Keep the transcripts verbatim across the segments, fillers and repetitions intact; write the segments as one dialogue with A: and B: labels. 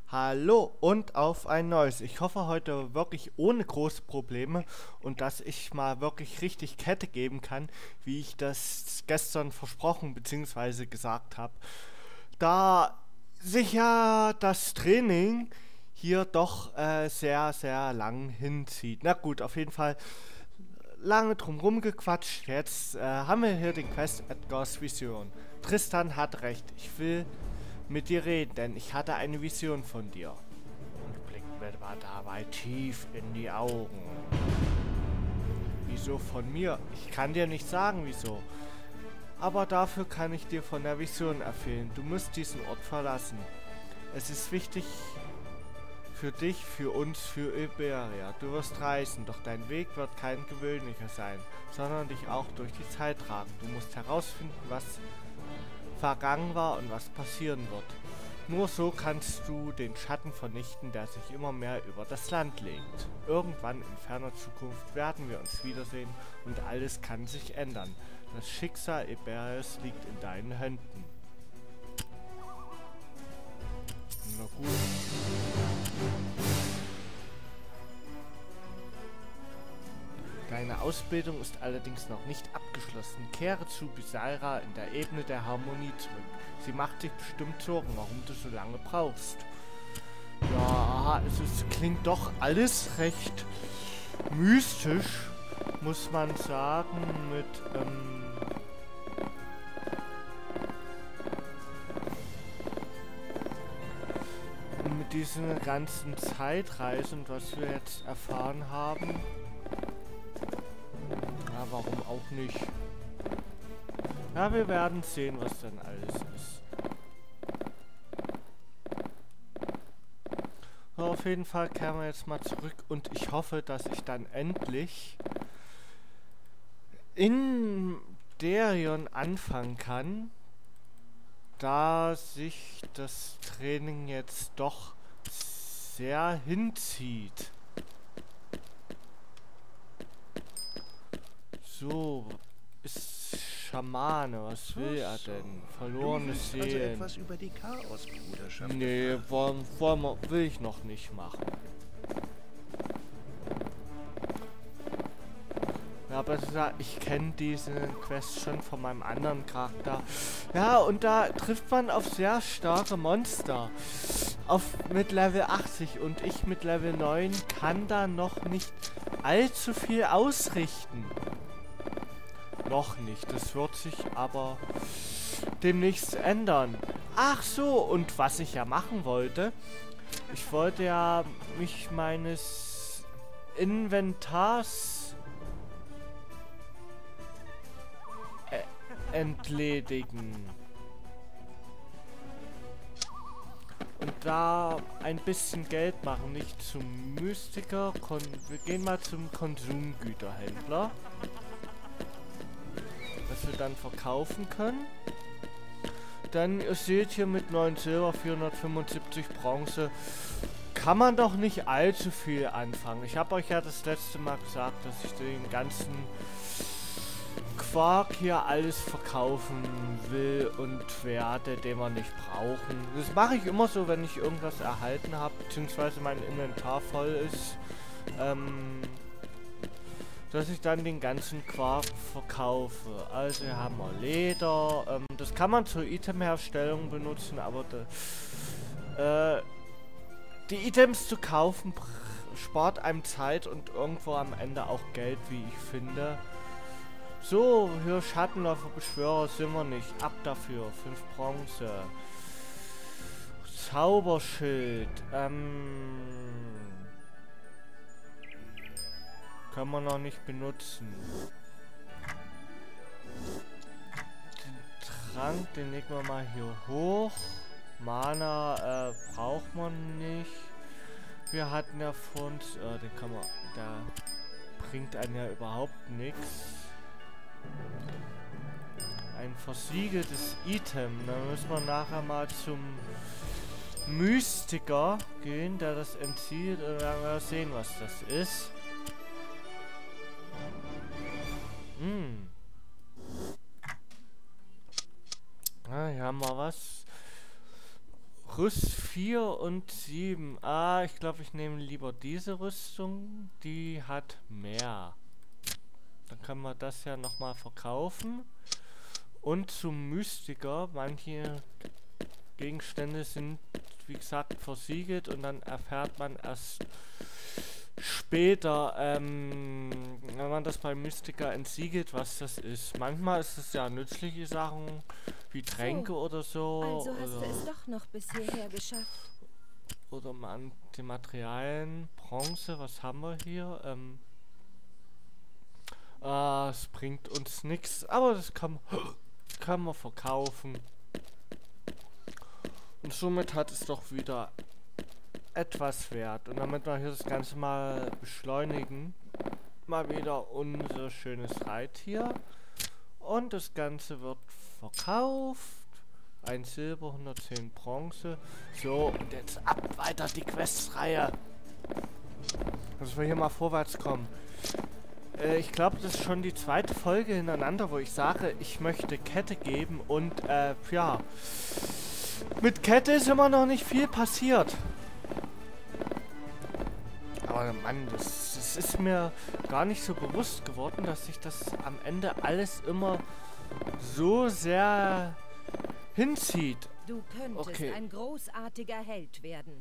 A: Hallo und auf ein neues. Ich hoffe heute wirklich ohne große Probleme und dass ich mal wirklich richtig Kette geben kann, wie ich das gestern versprochen bzw. gesagt habe. Da sich ja das Training hier doch äh, sehr, sehr lang hinzieht. Na gut, auf jeden Fall lange drum rumgequatscht. Jetzt äh, haben wir hier den Quest Edgars Vision. Tristan hat recht. Ich will mit dir reden, denn ich hatte eine Vision von dir. Und blickt mir dabei tief in die Augen. Wieso von mir? Ich kann dir nicht sagen, wieso. Aber dafür kann ich dir von der Vision erzählen. Du musst diesen Ort verlassen. Es ist wichtig für dich, für uns, für Iberia. Du wirst reisen, doch dein Weg wird kein gewöhnlicher sein, sondern dich auch durch die Zeit tragen. Du musst herausfinden, was vergangen war und was passieren wird. Nur so kannst du den Schatten vernichten, der sich immer mehr über das Land legt. Irgendwann in ferner Zukunft werden wir uns wiedersehen und alles kann sich ändern. Das Schicksal Iberias liegt in deinen Händen. Na gut. Deine Ausbildung ist allerdings noch nicht abgeschlossen. Kehre zu Bisaira in der Ebene der Harmonie zurück. Sie macht sich bestimmt Sorgen, warum du so lange brauchst. Ja, es ist, klingt doch alles recht mystisch, muss man sagen, mit, ähm... mit diesen ganzen Zeitreisen, was wir jetzt erfahren haben. Ja, warum auch nicht? Ja, wir werden sehen, was dann alles ist. So, auf jeden Fall kehren wir jetzt mal zurück und ich hoffe, dass ich dann endlich in Derion anfangen kann, da sich das Training jetzt doch sehr hinzieht. So, ist Schamane, was will er denn? Verlorene Seelen.
B: Also etwas über die Chaosbruderschaft.
A: Nee, wollen, wollen wir, will ich noch nicht machen. Ja, aber ich kenne diesen Quest schon von meinem anderen Charakter. Ja, und da trifft man auf sehr starke Monster. Auf mit Level achtzig und ich mit Level neun kann da noch nicht allzu viel ausrichten. Noch nicht, das wird sich aber demnächst ändern. Ach so, und was ich ja machen wollte, ich wollte ja mich meines Inventars äh, entledigen. Und da ein bisschen Geld machen, nicht zum Mystiker, Kon wir gehen mal zum Konsumgüterhändler. Was wir dann verkaufen können. Dann, ihr seht hier mit neun Silber, vierhundertfünfundsiebzig Bronze, kann man doch nicht allzu viel anfangen. Ich habe euch ja das letzte Mal gesagt, dass ich den ganzen Quark hier alles verkaufen will und werde, den wir nicht brauchen. Das mache ich immer so, wenn ich irgendwas erhalten habe, beziehungsweise mein Inventar voll ist. Ähm... dass ich dann den ganzen Quark verkaufe. Also hier haben wir Leder. Ähm, das kann man zur Itemherstellung benutzen, aber de, äh, die Items zu kaufen spart einem Zeit und irgendwo am Ende auch Geld, wie ich finde. So, hier Schattenläufer, Beschwörer sind wir nicht. Ab dafür. fünf Bronze. Zauberschild. Ähm... Kann man noch nicht benutzen. Den Trank, den legen wir mal hier hoch. Mana äh, braucht man nicht. Wir hatten ja vor uns, äh, den kann man, der bringt einen ja überhaupt nichts. Ein versiegeltes Item. Dann müssen wir nachher mal zum Mystiker gehen, der das entzieht. Und dann werden wir sehen, was das ist. Hm. Ah, hier haben wir was. Rüst vier und sieben. Ah, ich glaube, ich nehme lieber diese Rüstung. Die hat mehr. Dann können wir das ja nochmal verkaufen. Und zum Mystiker. Manche Gegenstände sind, wie gesagt, versiegelt. Und dann erfährt man erst später, ähm, wenn man das beim Mystiker entsiegelt, was das ist. Manchmal ist es ja nützliche Sachen, wie Tränke so, oder so.
C: Also hast
A: oder
C: du es doch noch bis hierher geschafft.
A: Oder man die Materialien, Bronze, was haben wir hier? Ähm, äh, es bringt uns nichts, aber das kann, kann man verkaufen. Und somit hat es doch wieder etwas wert. Und damit wir hier das Ganze mal beschleunigen, mal wieder unser schönes Reittier. Und das Ganze wird verkauft. Ein Silber, hundertzehn Bronze. So, und jetzt ab weiter die Questreihe. Dass wir hier mal vorwärts kommen. Äh, ich glaube, das ist schon die zweite Folge hintereinander, wo ich sage, ich möchte Kette geben. Und, äh, ja. Mit Kette ist immer noch nicht viel passiert. Aber Mann, das, das ist mir gar nicht so bewusst geworden, dass sich das am Ende alles immer so sehr hinzieht.
C: Du könntest
A: okay.
C: ein großartiger Held werden.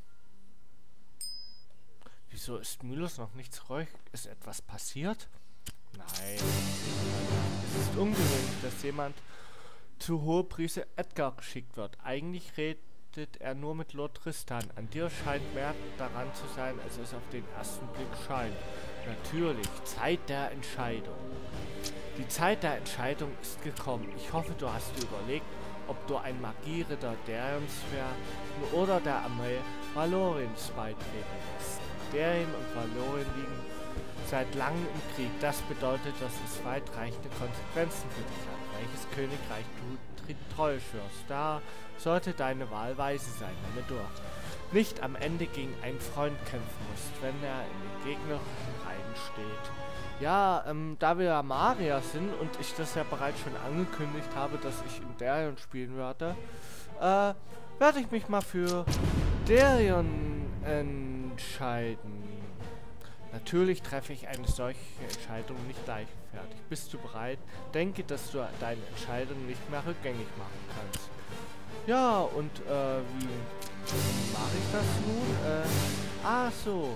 A: Wieso ist Milos noch nicht zurück? Ist etwas passiert? Nein. Es ist ungewöhnlich, dass jemand zu Hohepriester Edgar geschickt wird. Eigentlich redet er nur mit Lord Tristan. An dir scheint mehr daran zu sein, als es auf den ersten Blick scheint. Natürlich, Zeit der Entscheidung. Die Zeit der Entscheidung ist gekommen. Ich hoffe, du hast dir überlegt, ob du ein Magieritter Darions werden oder der Armee Valoriens beitreten willst. Darien und Valorien liegen seit langem im Krieg. Das bedeutet, dass es weitreichende Konsequenzen für dich hat. Welches Königreich du treu schwörst, da sollte deine Wahl weise sein, wenn du nicht am Ende gegen einen Freund kämpfen musst, wenn er in den gegnerischen Reihen steht. Ja, ähm, da wir ja Magier sind und ich das ja bereits schon angekündigt habe, dass ich in Darion spielen werde, äh, werde ich mich mal für Darion entscheiden. Natürlich treffe ich eine solche Entscheidung nicht leichtfertig. Bist du bereit? Denke, dass du deine Entscheidung nicht mehr rückgängig machen kannst. Ja, und äh, wie mache ich das nun? Äh, ah so.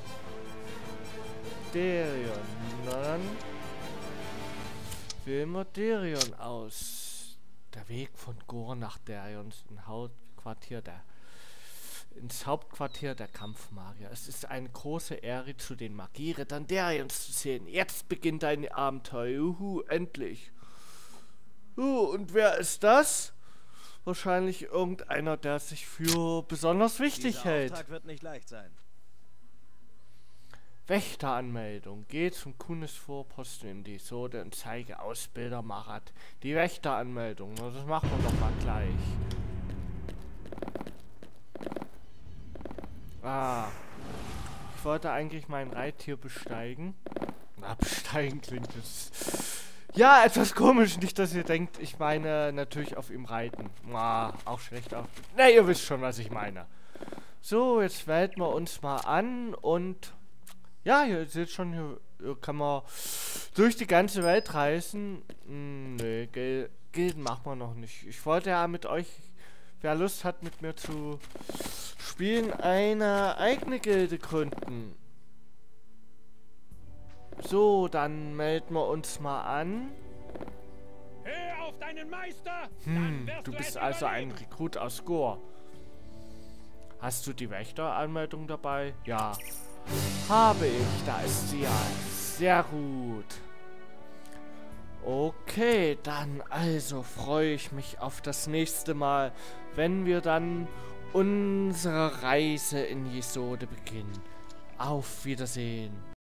A: Darion. Na dann wählen wir Darion aus. Der Weg von Gore nach Darions im Hauptquartier der ins Hauptquartier der Kampfmagier. Es ist eine große Ehre, zu den Magierittern Darions zu zählen. Jetzt beginnt dein Abenteuer. Juhu, endlich. Uh, und wer ist das? Wahrscheinlich irgendeiner, der sich für besonders wichtig
B: Dieser
A: hält.
B: Auftrag wird nicht leicht sein.
A: Wächteranmeldung. Geh zum Kunis-Vorposten in die Sode und zeige Ausbilder Marat. Die Wächteranmeldung. Na, das machen wir doch mal gleich. Ah. Ich wollte eigentlich mein Reittier besteigen. Na, besteigen klingt es. Ja, etwas komisch. Nicht, dass ihr denkt, ich meine natürlich auf ihm reiten. Ah, auch schlecht auf. Na, ihr wisst schon, was ich meine. So, jetzt wählen wir uns mal an und ja, ihr seht schon, hier, hier kann man durch die ganze Welt reisen. Hm, nee, Gil Gilden machen wir noch nicht. Ich wollte ja mit euch, wer Lust hat, mit mir zu spielen, eine eigene Gilde gründen. So, dann melden wir uns mal an.
D: Hör auf deinen Meister!
A: Hm, du bist also ein Rekrut aus Gore. Hast du die Wächteranmeldung dabei? Ja. Habe ich, da ist sie ja. Sehr gut. Okay, dann also freue ich mich auf das nächste Mal, wenn wir dann unsere Reise in Jesode beginnen. Auf Wiedersehen.